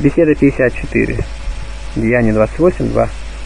Беседа 54. Деяние 28:2.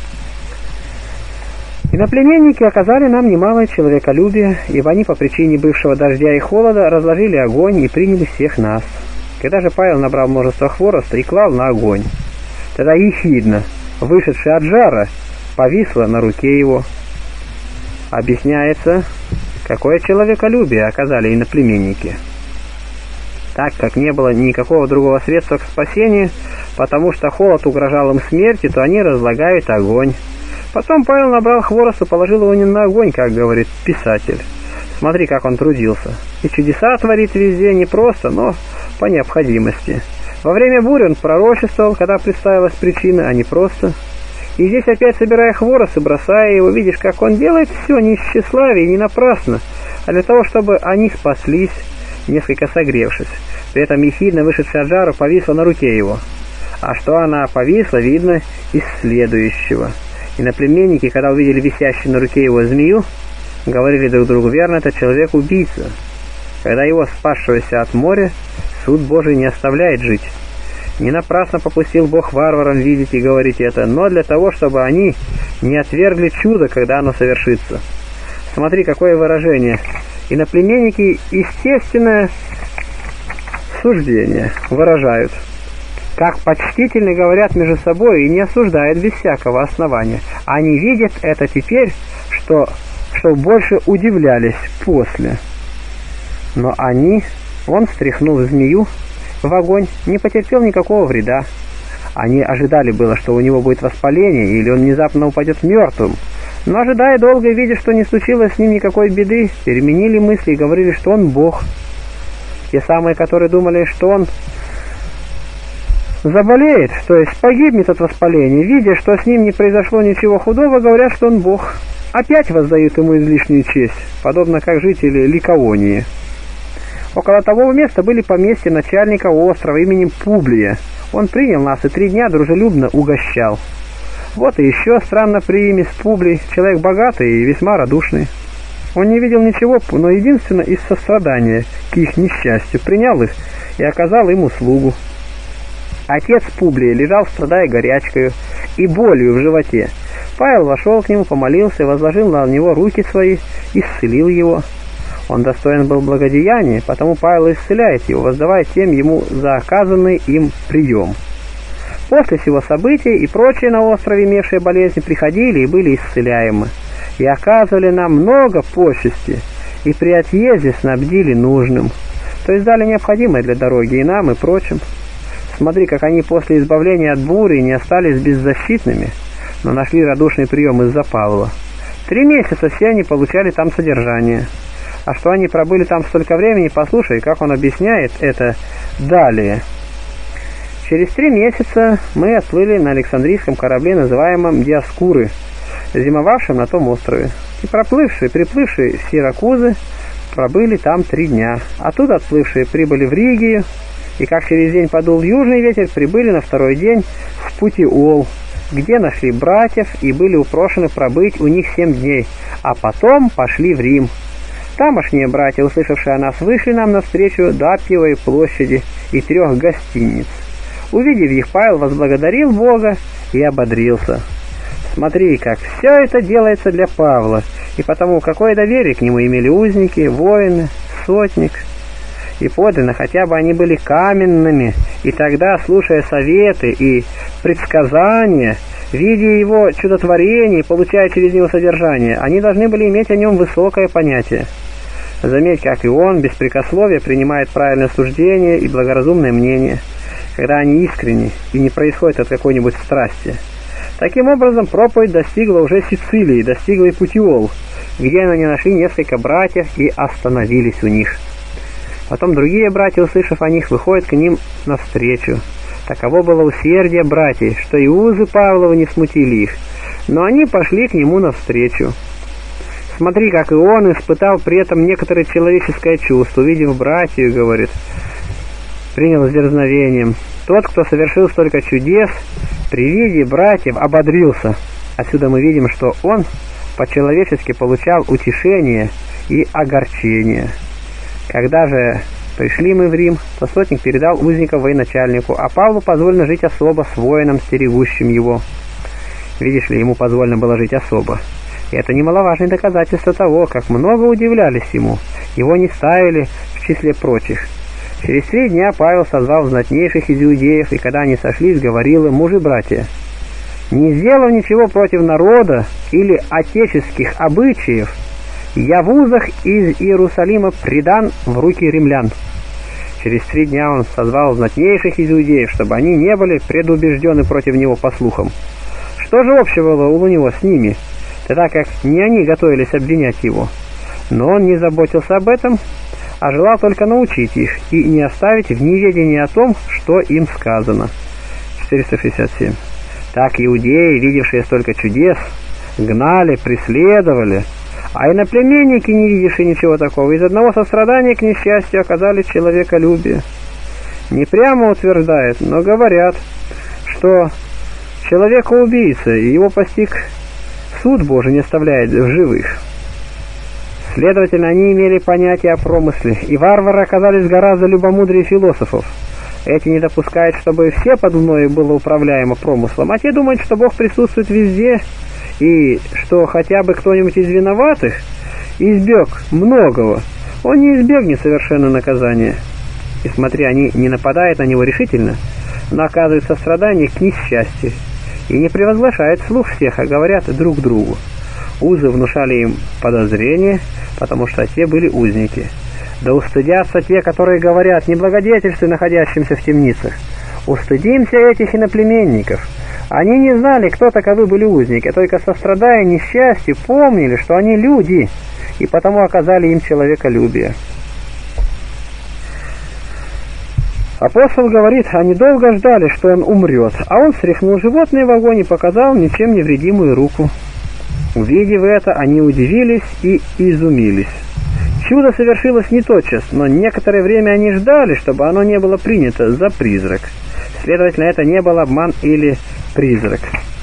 Иноплеменники оказали нам немалое человеколюбие, ибо они по причине бывшего дождя и холода разложили огонь и приняли всех нас. Когда же Павел набрал множество хвороста и клал на огонь, тогда ехидна, вышедшая от жара, повисла на руке его. Объясняется, какое человеколюбие оказали иноплеменники. Так как не было никакого другого средства к спасению, потому что холод угрожал им смерти, то они разлагают огонь. Потом Павел набрал хворост и положил его не на огонь, как говорит писатель. Смотри, как он трудился. И чудеса творит везде не просто, но по необходимости. Во время бури он пророчествовал, когда представилась причина, а не просто. И здесь опять, собирая хворост и бросая его, видишь, как он делает все не из тщеславия и не напрасно, а для того, чтобы они спаслись, несколько согревшись. При этом ехидна, вышедшая от жара, повисла на руке его. А что она повисла, видно из следующего. Иноплеменники, когда увидели висящую на руке его змею, говорили друг другу: верно, это человек-убийца. Когда его, спасшегося от моря, суд Божий не оставляет жить. Не напрасно попустил Бог варварам видеть и говорить это, но для того, чтобы они не отвергли чудо, когда оно совершится. Смотри, какое выражение. Иноплеменники естественное суждение выражают, как почтительно говорят между собой и не осуждают без всякого основания. Они видят это теперь, что больше удивлялись после. Но он, стряхнув змею в огонь, не потерпел никакого вреда. Они ожидали было, что у него будет воспаление, или он внезапно упадет мертвым. Но, ожидая долго и видя, что не случилось с ним никакой беды, переменили мысли и говорили, что он Бог. Те самые, которые думали, что он заболеет, то есть погибнет от воспаления, видя, что с ним не произошло ничего худого, говорят, что он Бог. Опять воздают ему излишнюю честь, подобно как жители Ликаонии. Около того места были поместья начальника острова именем Публия. Он принял нас и 3 дня дружелюбно угощал. Вот и еще странно приимис Публий, человек богатый и весьма радушный. Он не видел ничего, но единственно из сострадания к их несчастью принял их и оказал им услугу. Отец Публия лежал, страдая горячкою и болью в животе. Павел вошел к нему, помолился, возложил на него руки свои, исцелил его. Он достоин был благодеяния, потому Павел исцеляет его, воздавая тем ему за оказанный им прием. После сего события и прочие на острове, имевшие болезни, приходили и были исцеляемы, и оказывали нам много почести, и при отъезде снабдили нужным, то есть дали необходимое для дороги и нам, и прочим. Смотри, как они после избавления от бури не остались беззащитными, но нашли радушный прием из-за Павла. 3 месяца все они получали там содержание. А что они пробыли там столько времени, послушай, как он объясняет это далее. Через 3 месяца мы отплыли на Александрийском корабле, называемом Диоскуры, зимовавшем на том острове. И приплывшие в Сиракузы, пробыли там 3 дня. Оттуда отплывшие прибыли в Ригию, и как через день подул южный ветер, прибыли на 2-й день в Путиол, где нашли братьев и были упрошены пробыть у них 7 дней, а потом пошли в Рим. Тамошние братья, услышавшие о нас, вышли нам навстречу до Аппиевой площади и 3 гостиниц. Увидев их, Павел возблагодарил Бога и ободрился. Смотри, как все это делается для Павла, и потому какое доверие к нему имели узники, воины, сотник. И подлинно, хотя бы они были каменными, и тогда, слушая советы и предсказания, видя его чудотворение и получая через него содержание, они должны были иметь о нем высокое понятие. Заметь, как и он, беспрекословие принимает правильное суждение и благоразумное мнение, когда они искренни и не происходят от какой-нибудь страсти. Таким образом, проповедь достигла уже Сицилии, достигла и Путиол, где они нашли несколько братьев и остановились у них. Потом другие братья, услышав о них, выходят к ним навстречу. Таково было усердие братьев, что и узы Павловы не смутили их, но они пошли к нему навстречу. Смотри, как и он испытал при этом некоторое человеческое чувство, увидев братью, говорит, принял с дерзновением. Тот, кто совершил столько чудес, при виде братьев ободрился. Отсюда мы видим, что он по-человечески получал утешение и огорчение. Когда же Пришли мы в Рим, то сотник передал узника военачальнику, а Павлу позволено жить особо с воином, стерегущим его. Видишь ли, ему позволено было жить особо. И это немаловажное доказательство того, как много удивлялись ему. Его не ставили в числе прочих. Через 3 дня Павел созвал знатнейших из иудеев, и когда они сошлись, говорил им: мужи-братья, не сделав ничего против народа или отеческих обычаев, я в узах из Иерусалима предан в руки римлян. Через 3 дня он созвал знатнейших из иудеев, чтобы они не были предубеждены против него по слухам. Что же общего было у него с ними, тогда как не они готовились обвинять его? Но он не заботился об этом, а желал только научить их и не оставить в неведении о том, что им сказано. 467. Так иудеи, видевшие столько чудес, гнали, преследовали, а иноплеменники, не видевшие ничего такого, из одного сострадания к несчастью оказали человеколюбие. Не прямо утверждают, но говорят, что человека-убийца, и его постиг суд Божий, не оставляет в живых. Следовательно, они имели понятие о промысле, и варвары оказались гораздо любомудрее философов. Эти не допускают, чтобы все под луною было управляемо промыслом, а те думают, что Бог присутствует везде, и что хотя бы кто-нибудь из виноватых избег многого, он не избегнет совершенно наказания. И смотри, они не нападают на него решительно, но оказывают сострадание к несчастью, и не превозглашают вслух всех, а говорят друг другу. Узы внушали им подозрения, потому что те были узники. Да устыдятся те, которые говорят: не благодетельствуй находящимся в темницах. Устыдимся этих иноплеменников. Они не знали, кто таковы были узники, только сострадая несчастью, помнили, что они люди, и потому оказали им человеколюбие. Апостол говорит, они долго ждали, что он умрет, а он стряхнул животное в огонь и показал ничем невредимую руку. Увидев это, они удивились и изумились. Чудо совершилось не тотчас, но некоторое время они ждали, чтобы оно не было принято за призрак. Следовательно, это не был обман или призрак.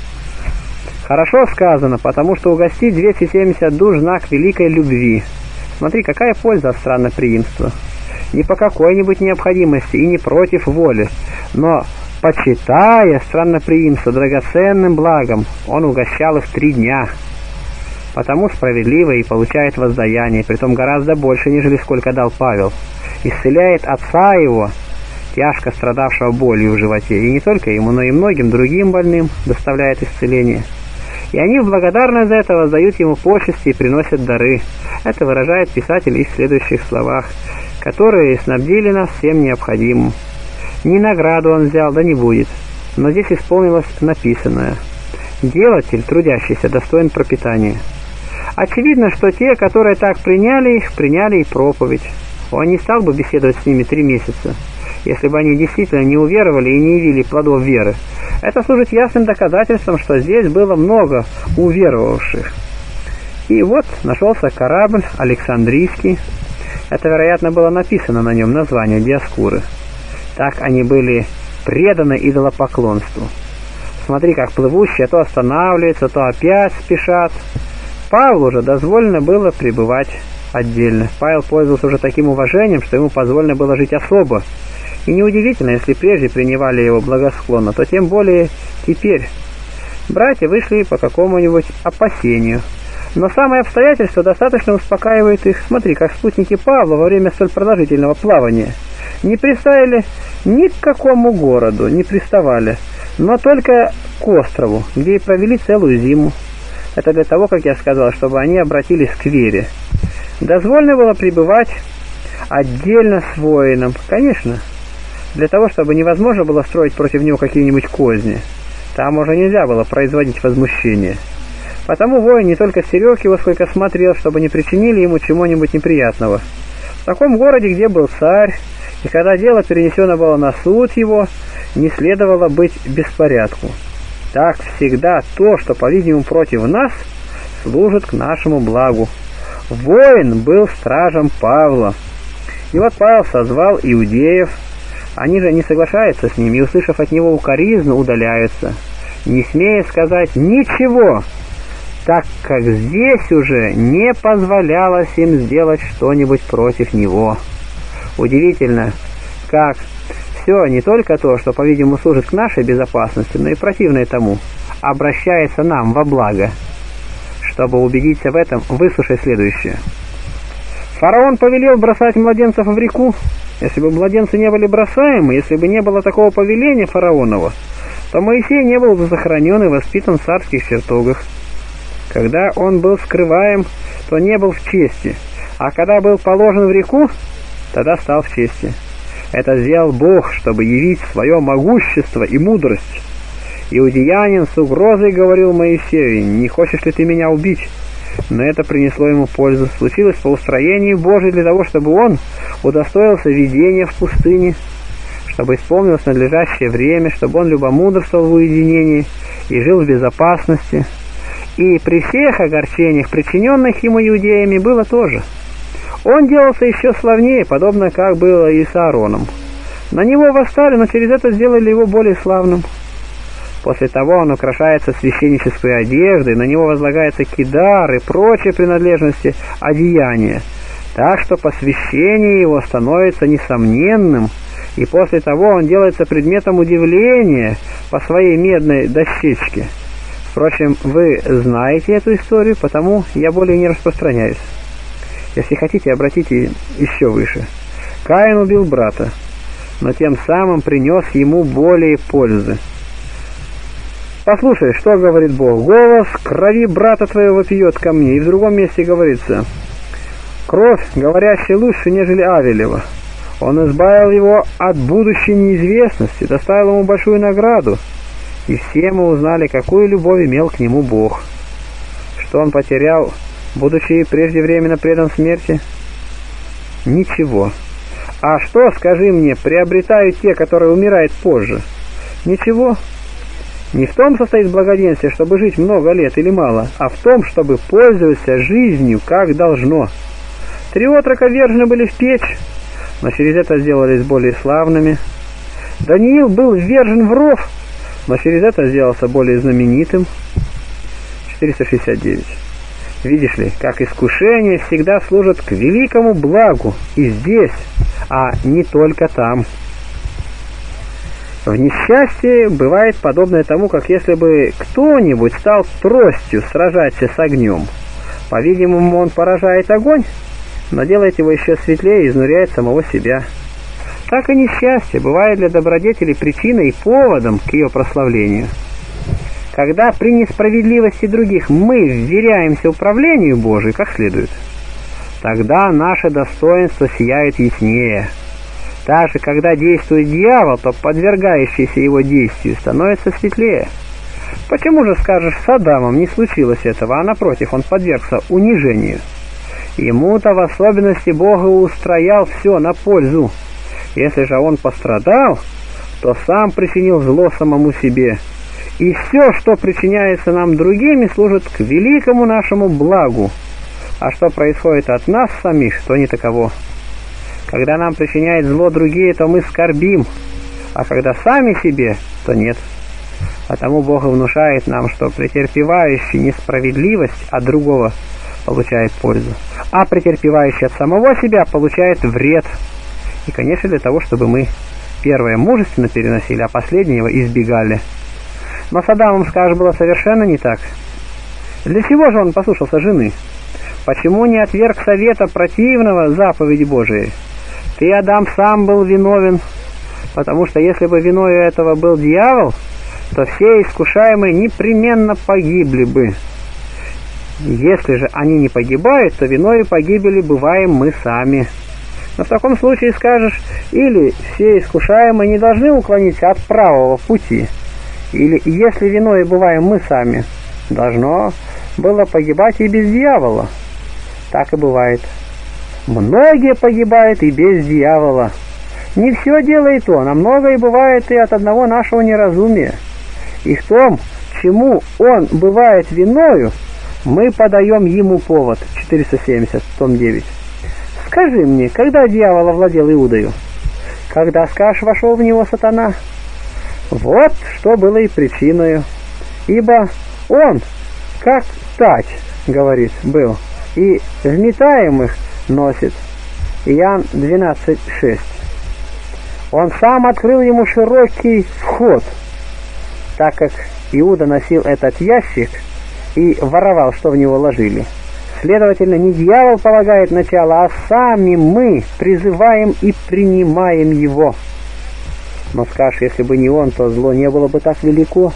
Хорошо сказано, потому что угостить 270 душ — знак великой любви. Смотри, какая польза от странноприимства. Не по какой-нибудь необходимости и не против воли, но, почитая странноприимство драгоценным благом, он угощал их 3 дня. Потому справедливо и получает воздаяние, притом гораздо больше, нежели сколько дал Павел. Исцеляет отца его, тяжко страдавшего болью в животе, и не только ему, но и многим другим больным доставляет исцеление. И они в благодарность за это воздают ему почести и приносят дары. Это выражает писатель и в следующих словах, которые снабдили нас всем необходимым. Не награду он взял, да не будет, но здесь исполнилось написанное: делатель, трудящийся, достоин пропитания. Очевидно, что те, которые так приняли их, приняли и проповедь. Он не стал бы беседовать с ними 3 месяца, если бы они действительно не уверовали и не явили плодов веры. Это служит ясным доказательством, что здесь было много уверовавших. И вот нашелся корабль Александрийский. Это, вероятно, было написано на нем название Диоскуры. Так они были преданы идолопоклонству. Смотри, как плывущие то останавливаются, то опять спешат. Павлу же дозволено было пребывать отдельно. Павел пользовался уже таким уважением, что ему позволено было жить особо. И неудивительно, если прежде принимали его благосклонно, то тем более теперь. Братья вышли по какому-нибудь опасению. Но самое обстоятельство достаточно успокаивает их. Смотри, как спутники Павла во время столь продолжительного плавания не приставили ни к какому городу, не приставали, но только к острову, где и провели целую зиму. Это для того, как я сказал, чтобы они обратились к вере. Дозволено было пребывать отдельно с воином, конечно, для того, чтобы невозможно было строить против него какие-нибудь козни. Там уже нельзя было производить возмущение. Потому воин не только стерег его, сколько смотрел, чтобы не причинили ему чего-нибудь неприятного. В таком городе, где был царь, и когда дело перенесено было на суд его, не следовало быть беспорядку. Так всегда то, что, по-видимому, против нас, служит к нашему благу. Воин был стражем Павла. И вот Павел созвал иудеев. Они же не соглашаются с ним, и, услышав от него укоризну, удаляются, не смея сказать ничего, так как здесь уже не позволялось им сделать что-нибудь против него. Удивительно, как все, не только то, что, по-видимому, служит к нашей безопасности, но и противное тому, обращается нам во благо. Чтобы убедиться в этом, выслушай следующее. Фараон повелел бросать младенцев в реку. Если бы младенцы не были бросаемы, если бы не было такого повеления фараонова, то Моисей не был бы сохранен и воспитан в царских чертогах. Когда он был скрываем, то не был в чести, а когда был положен в реку, тогда стал в чести. Это сделал Бог, чтобы явить свое могущество и мудрость. Иудеянин с угрозой говорил Моисею: «Не хочешь ли ты меня убить?» Но это принесло ему пользу. Случилось по устроению Божию для того, чтобы он удостоился видения в пустыне, чтобы исполнилось надлежащее время, чтобы он любомудрствовал в уединении и жил в безопасности. И при всех огорчениях, причиненных ему иудеями, было тоже. Он делался еще славнее, подобно как было и с Аароном. На него восстали, но через это сделали его более славным. После того он украшается священнической одеждой, на него возлагается кидар и прочие принадлежности одеяния, так что посвящение его становится несомненным, и после того он делается предметом удивления по своей медной дощечке. Впрочем, вы знаете эту историю, потому я более не распространяюсь. Если хотите, обратите еще выше. Каин убил брата, но тем самым принес ему более пользы. Послушай, что говорит Бог. «Голос крови брата твоего пьет ко мне». И в другом месте говорится: «Кровь, говорящая лучше, нежели Авелева». Он избавил его от будущей неизвестности, доставил ему большую награду. И все мы узнали, какую любовь имел к нему Бог. Что он потерял, будучи преждевременно предан смерти? Ничего. А что, скажи мне, приобретают те, которые умирают позже? Ничего. Не в том состоит благоденствие, чтобы жить много лет или мало, а в том, чтобы пользоваться жизнью, как должно. 3 отрока ввержены были в печь, но через это сделались более славными. Даниил был ввержен в ров, но через это сделался более знаменитым. 469. Видишь ли, как искушение всегда служит к великому благу и здесь, а не только там. В несчастье бывает подобное тому, как если бы кто-нибудь стал тростью сражаться с огнем. По-видимому, он поражает огонь, но делает его еще светлее и изнуряет самого себя. Так и несчастье бывает для добродетели причиной и поводом к ее прославлению. Когда при несправедливости других мы вверяемся управлению Божию как следует, тогда наше достоинство сияет яснее. Также, когда действует дьявол, то подвергающийся его действию становится светлее. Почему же, скажешь, с Адамом не случилось этого, а напротив, он подвергся унижению? Ему-то в особенности Бог устроял все на пользу. Если же он пострадал, то сам причинил зло самому себе. И все, что причиняется нам другими, служит к великому нашему благу. А что происходит от нас самих, то не таково. Когда нам причиняют зло другие, то мы скорбим, а когда сами себе, то нет. Потому Бог и внушает нам, что претерпевающий несправедливость от другого получает пользу, а претерпевающий от самого себя получает вред. И, конечно, для того, чтобы мы первое мужественно переносили, а последнего избегали. Но с Адамом, скажешь, было совершенно не так. Для чего же он послушался жены? Почему не отверг совета противного заповеди Божией? Ты, Адам, сам был виновен, потому что если бы виною этого был дьявол, то все искушаемые непременно погибли бы. Если же они не погибают, то виною погибели бываем мы сами. Но в таком случае скажешь, или все искушаемые не должны уклониться от правого пути, или если виною бываем мы сами, должно было погибать и без дьявола. Так и бывает. Многие погибают и без дьявола. Не все делает он, а многое бывает и от одного нашего неразумия. И в том, чему он бывает виною, мы подаем ему повод. 470, том 9. Скажи мне, когда дьявол овладел Иудою? Когда, скажешь, вошел в него сатана? Вот что было и причиною. Ибо он, как тать, говорит, был, и вметаемых носит. Иоанн 12:6. Он сам открыл ему широкий вход, так как Иуда носил этот ящик и воровал, что в него ложили. Следовательно, не дьявол полагает начало, а сами мы призываем и принимаем его. Но скажешь, если бы не он, то зло не было бы так велико.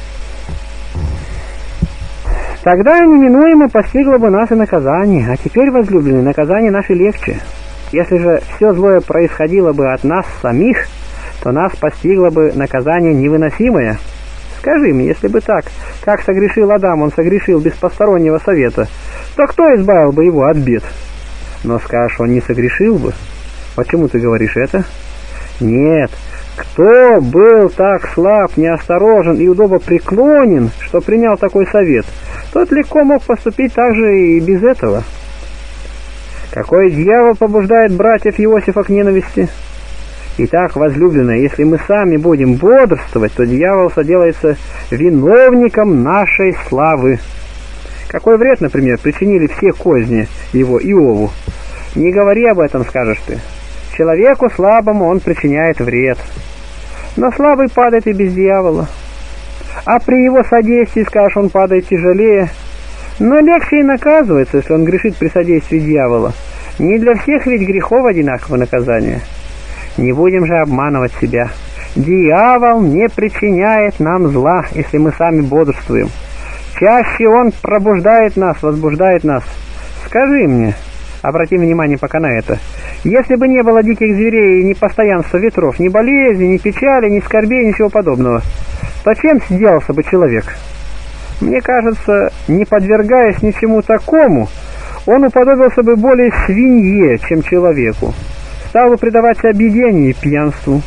Тогда неминуемо постигло бы нас и наказание. А теперь, возлюбленные, наказание наше легче. Если же все злое происходило бы от нас самих, то нас постигло бы наказание невыносимое. Скажи мне, если бы так, как согрешил Адам, он согрешил без постороннего совета, то кто избавил бы его от бед? Но скажешь, он не согрешил бы. Почему ты говоришь это? Нет. Кто был так слаб, неосторожен и удобопреклонен, что принял такой совет, тот легко мог поступить так же и без этого. Какой дьявол побуждает братьев Иосифа к ненависти? Итак, возлюбленные, если мы сами будем бодрствовать, то дьявол соделается виновником нашей славы. Какой вред, например, причинили все козни его Иову? Не говори об этом, скажешь ты. Человеку слабому он причиняет вред. Но слабый падает и без дьявола. А при его содействии, скажешь, он падает тяжелее. Но легче и наказывается, если он грешит при содействии дьявола. Не для всех ведь грехов одинаковое наказание. Не будем же обманывать себя. Дьявол не причиняет нам зла, если мы сами бодрствуем. Чаще он пробуждает нас, возбуждает нас. Скажи мне, обрати внимание пока на это, если бы не было диких зверей и ни постоянства ветров, ни болезни, ни печали, ни скорбей, ничего подобного, то чем сделался бы человек? Мне кажется, не подвергаясь ничему такому, он уподобился бы более свинье, чем человеку, стал бы предаваться объедению и пьянству.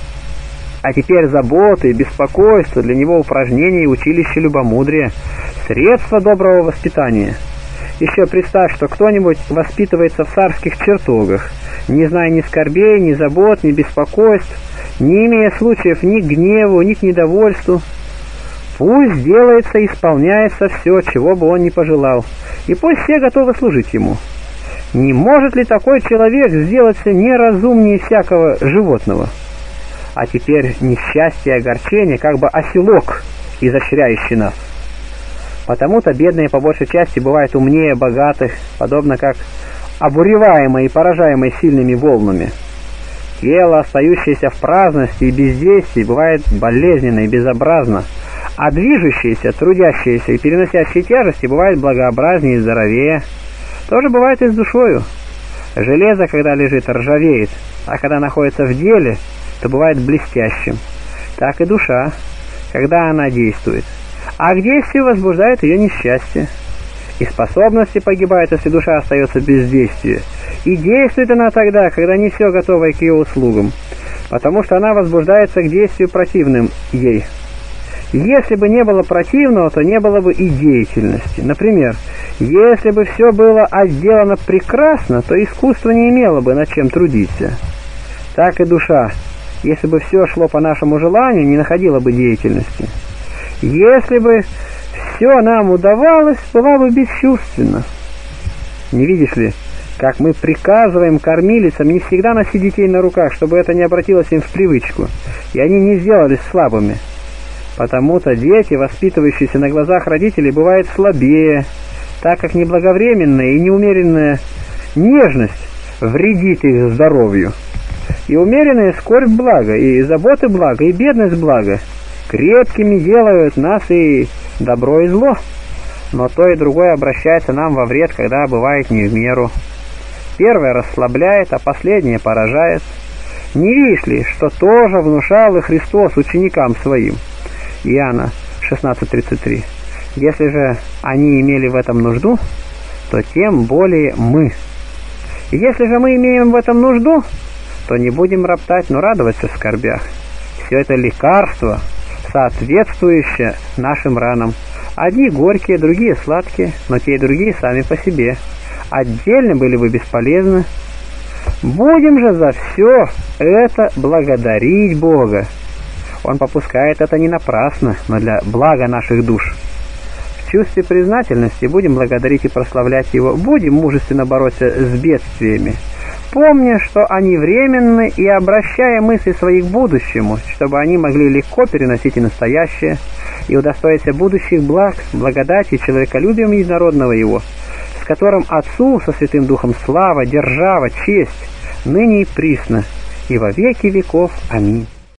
А теперь заботы, беспокойство, для него упражнения и училище любомудрия, средства доброго воспитания. Еще представь, что кто-нибудь воспитывается в царских чертогах, не зная ни скорбей, ни забот, ни беспокойств, не имея случаев ни к гневу, ни к недовольству. Пусть делается и исполняется все, чего бы он ни пожелал, и пусть все готовы служить ему. Не может ли такой человек сделаться неразумнее всякого животного? А теперь несчастье и огорчение, как бы оселок, изощряющий нас. Потому-то бедные по большей части бывают умнее богатых, подобно как обуреваемые и поражаемые сильными волнами. Тело, остающееся в праздности и бездействии, бывает болезненно и безобразно, а движущееся, трудящееся и переносящее тяжести бывает благообразнее и здоровее. То же бывает и с душою. Железо, когда лежит, ржавеет, а когда находится в деле, то бывает блестящим. Так и душа, когда она действует. А к действию возбуждает ее несчастье. И способности погибают, если душа остается без действия. И действует она тогда, когда не все готово к ее услугам, потому что она возбуждается к действию противным ей. Если бы не было противного, то не было бы и деятельности. Например, если бы все было отделано прекрасно, то искусство не имело бы над чем трудиться. Так и душа, если бы все шло по нашему желанию, не находила бы деятельности. Если бы все нам удавалось, была бы бесчувственна. Не видишь ли, как мы приказываем кормилицам не всегда носить детей на руках, чтобы это не обратилось им в привычку, и они не сделались слабыми. Потому-то дети, воспитывающиеся на глазах родителей, бывают слабее, так как неблаговременная и неумеренная нежность вредит их здоровью. И умеренная скорбь благо, и заботы благо, и бедность благо. Крепкими делают нас и добро, и зло. Но то и другое обращается нам во вред, когда бывает не в меру. Первое расслабляет, а последнее поражает. Не видишь ли, что тоже внушал и Христос ученикам своим? Иоанна 16:33. Если же они имели в этом нужду, то тем более мы. И если же мы имеем в этом нужду, то не будем роптать, но радоваться в скорбях. Все это лекарство, соответствующее нашим ранам. Одни горькие, другие сладкие, но те и другие сами по себе. Отдельно были бы бесполезны. Будем же за все это благодарить Бога. Он попускает это не напрасно, но для блага наших душ. В чувстве признательности будем благодарить и прославлять Его. Будем мужественно бороться с бедствиями. помня, что они временны, и обращая мысли свои к будущему, чтобы они могли легко переносить и настоящее, и удостоиться будущих благ, благодати, человеколюбием единородного Его, с которым Отцу со Святым Духом слава, держава, честь, ныне и присно, и во веки веков. Аминь.